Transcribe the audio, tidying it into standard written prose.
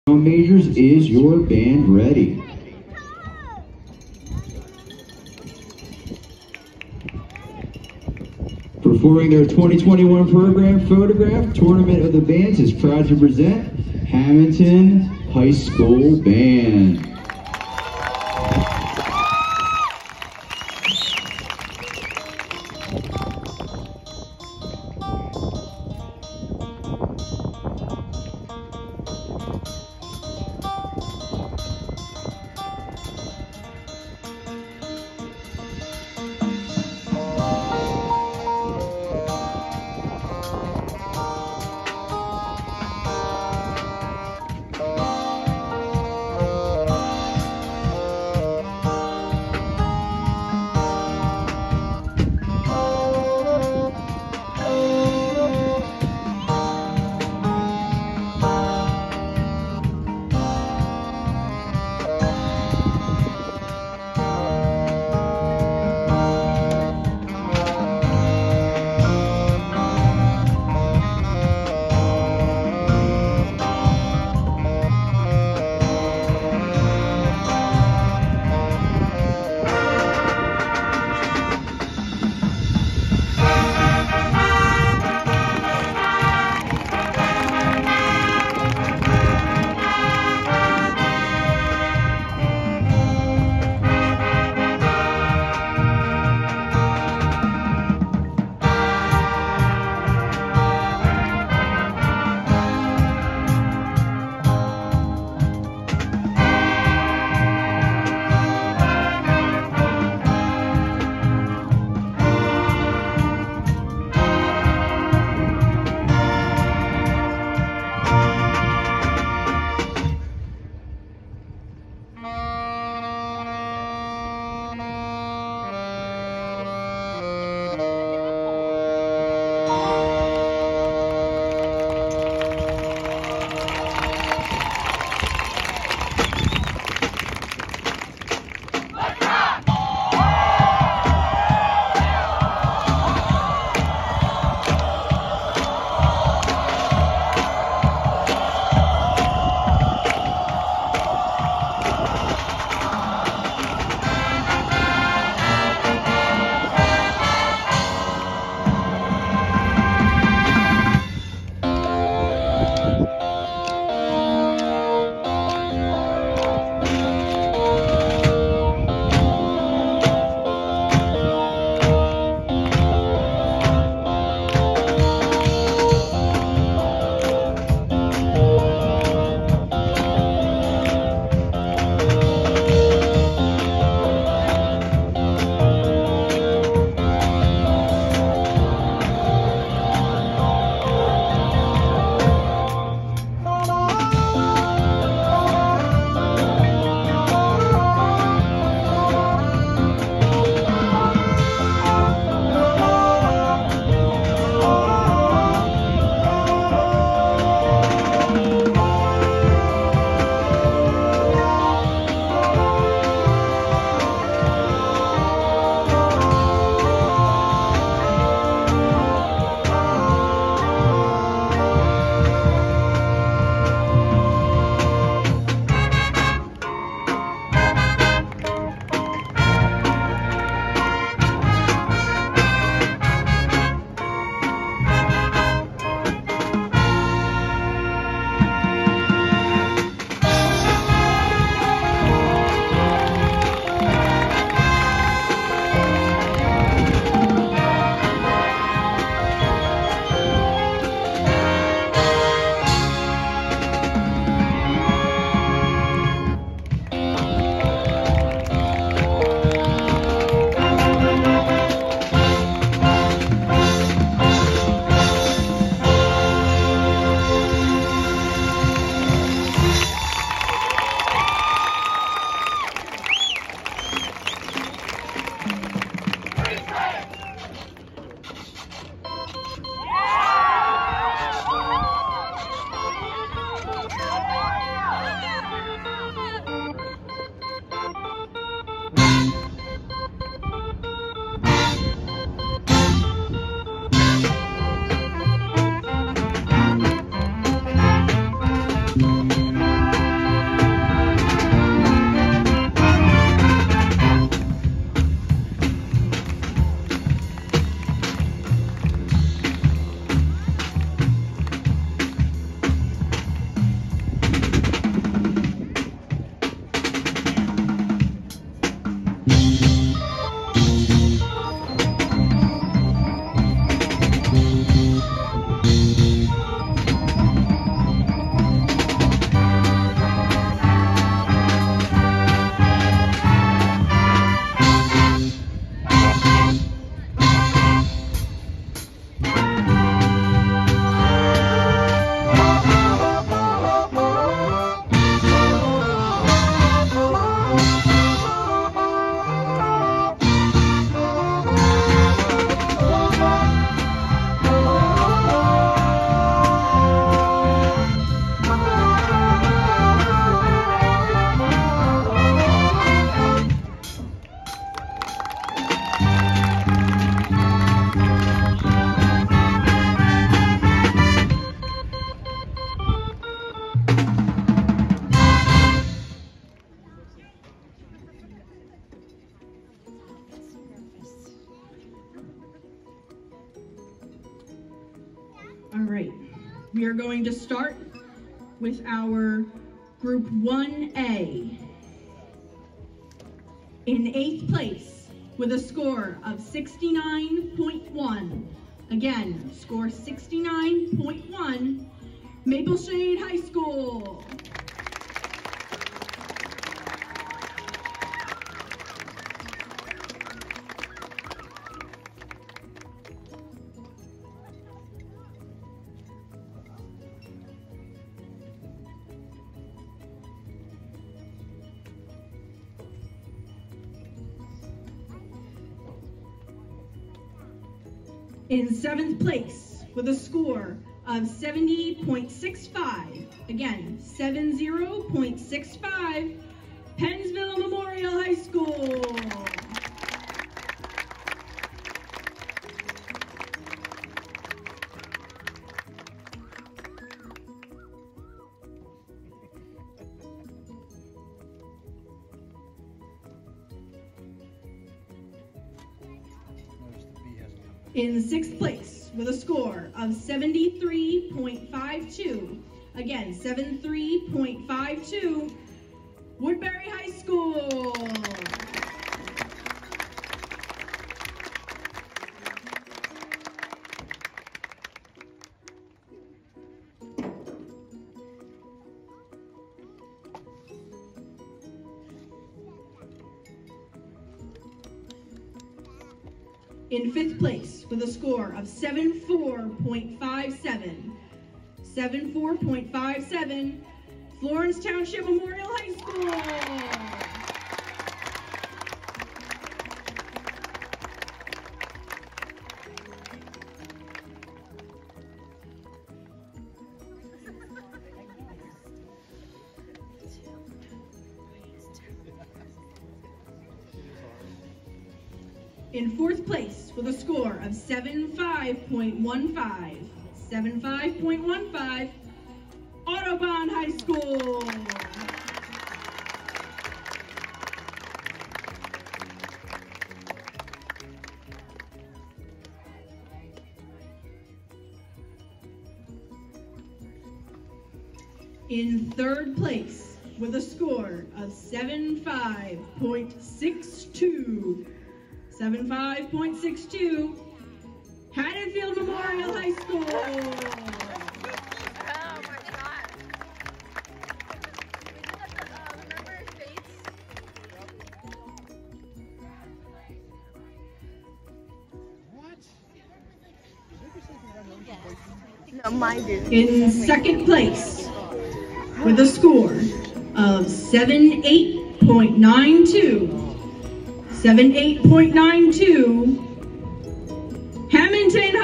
Majors, is your band ready? Performing their 2021 program, Photograph, Tournament of the Bands is proud to present Hamilton High School Band. we're going to start with our Group 1A. In 8th place with a score of 69.1. Again, score 69.1, Maple Shade High School. In 7th place with a score of 70.65, again, 70.65, Pennsville Memorial High School. In 6th place with a score of 73.52, again, 73.52, Woodbury High School. In 5th place with a score of 74.57, Florence Township Memorial High School. In 4th place with a score of 75.15, Audubon High School. In 3rd place with a score of 75.62, Haddonfield Memorial High School. Oh my God. Remember Fates? What? No, mine did. In 2nd place with a score of 78.92, Hamilton